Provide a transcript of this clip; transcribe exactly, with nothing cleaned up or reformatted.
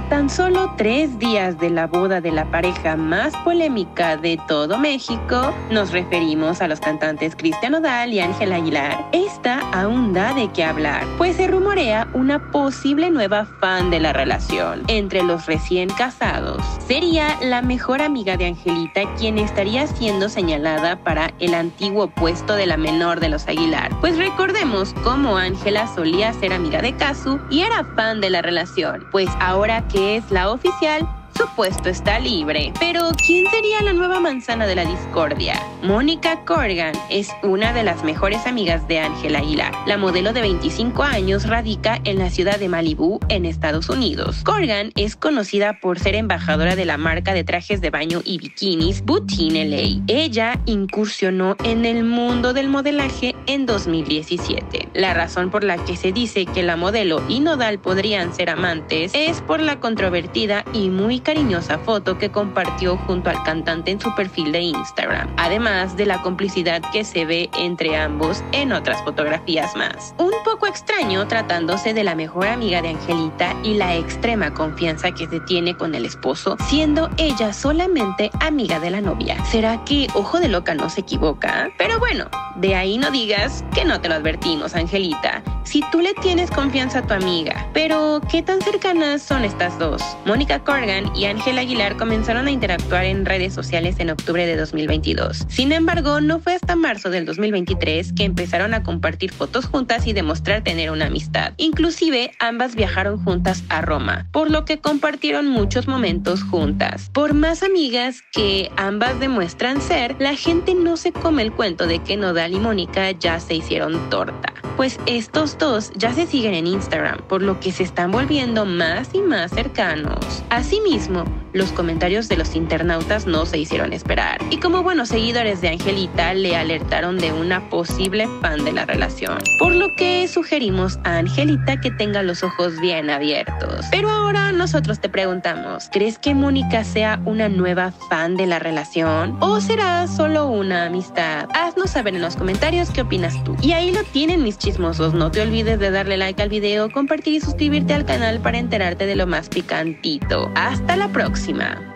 tan solo tres días de la boda de la pareja más polémica de todo México, nos referimos a los cantantes Cristian Nodal y Ángel Aguilar, esta aún da de qué hablar, pues se rumorea una posible nueva fan de la relación entre los recién casados. Sería la mejor amiga de Angelita quien estaría siendo señalada para el antiguo puesto de la menor de los Aguilar, pues recordemos cómo Ángela solía ser amiga de Casu y era fan de la relación, pues ahora que es la oficial, su puesto está libre. Pero ¿quién sería la nueva manzana de la discordia? Mónica Corgan es una de las mejores amigas de Ángela Aguilar. La modelo de veinticinco años radica en la ciudad de Malibú, en Estados Unidos. Corgan es conocida por ser embajadora de la marca de trajes de baño y bikinis Boutique L A. Ella incursionó en el mundo del modelaje en dos mil diecisiete. La razón por la que se dice que la modelo y Nodal podrían ser amantes es por la controvertida y muy cariñosa foto que compartió junto al cantante en su perfil de Instagram, además de la complicidad que se ve entre ambos en otras fotografías más. Un poco extraño tratándose de la mejor amiga de Angelita y la extrema confianza que se tiene con el esposo, siendo ella solamente amiga de la novia. ¿Será que Ojo de Loca no se equivoca? Pero bueno, de ahí no digas que no te lo advertimos, Angelita. Si tú le tienes confianza a tu amiga. Pero, ¿qué tan cercanas son estas dos? Mónica Corgan y Ángela Aguilar comenzaron a interactuar en redes sociales en octubre de dos mil veintidós. Sin embargo, no fue hasta marzo del dos mil veintitrés que empezaron a compartir fotos juntas y demostrar tener una amistad. Inclusive, ambas viajaron juntas a Roma, por lo que compartieron muchos momentos juntas. Por más amigas que ambas demuestran ser, la gente no se come el cuento de que Nodal y Mónica ya se hicieron torta, pues estos dos ya se siguen en Instagram, por lo que se están volviendo más y más cercanos. Asimismo, los comentarios de los internautas no se hicieron esperar, y como buenos seguidores de Angelita le alertaron de una posible fan de la relación, por lo que sugerimos a Angelita que tenga los ojos bien abiertos. Pero ahora nosotros te preguntamos, ¿crees que Mónica sea una nueva fan de la relación o será solo una amistad? Haznos saber en los comentarios qué opinas tú. Y ahí lo tienen, mis chismosos, no te olvides de darle like al video, compartir y suscribirte al canal para enterarte de lo más picantito. Hasta la próxima.